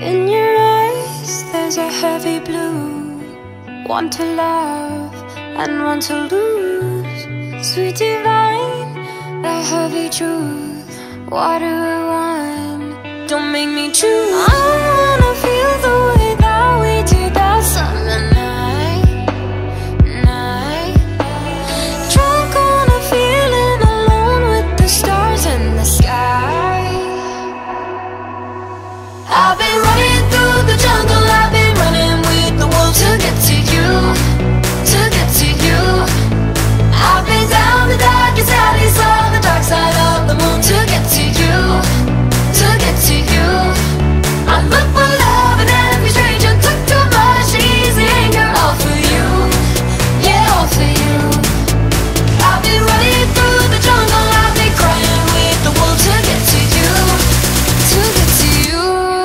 In your eyes there's a heavy blue, one to love and one to lose. Sweet divine, the heavy truth. What do I want? Don't make me choose. I wanna feel the way that we did that summer night. Drunk on a feeling, alone with the stars in the sky. I've been running through the jungle, I've been running with the wolves to get to you, to get to you. I've been down the darkest alleys, saw the dark side of the moon to get to you, to get to you. I look for love in every stranger, took too much easy anger, all for you, yeah, all for you. I've been running through the jungle, I've been crying with the wolves to get to you, to get to you.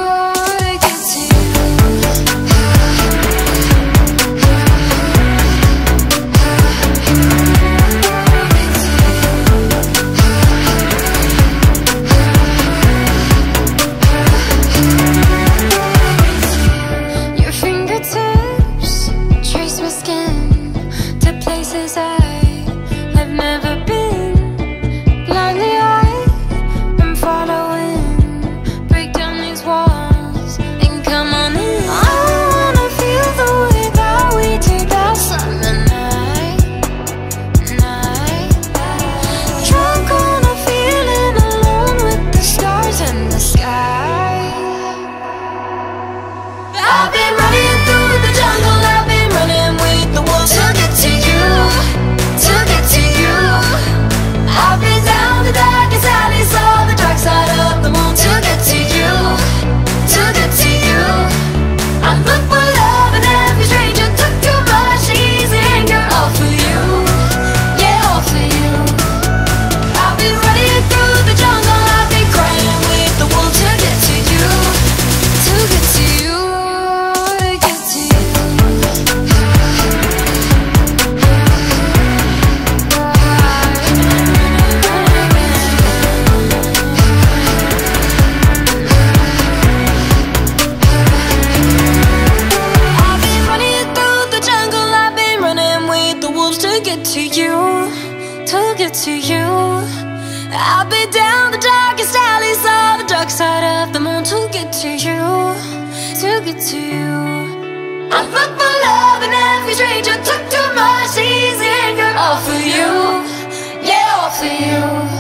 To you, I'll be down the darkest alleys, saw the dark side of the moon to get to you, to get to you. I look for love in every stranger, took too much easy anger, all for you, yeah, all for you.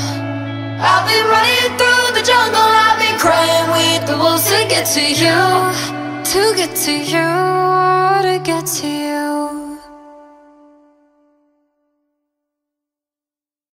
I've been running through the jungle, I've been crying with the wolves to get to you, to get to you, to get to you.